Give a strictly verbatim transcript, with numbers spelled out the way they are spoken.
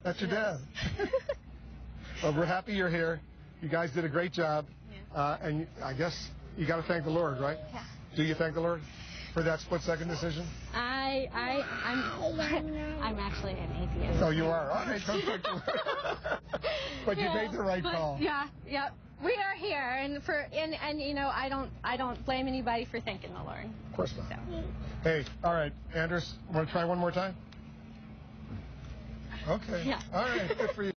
That's your dad. Well, we're happy you're here. You guys did a great job. Yeah. Uh, and I guess you got to thank the Lord, right? Yeah. Do you thank the Lord for that split-second decision? I, I, I'm, I'm actually an atheist. Oh, you are? All right. Don't thank the Lord. But you yeah, made the right but, call. Yeah, yeah. We are here, and for and and you know, I don't I don't blame anybody for thanking the Lord. Of course not. So. Hey, all right, Anders, want to try one more time? Okay. Yeah. All right. Good for you.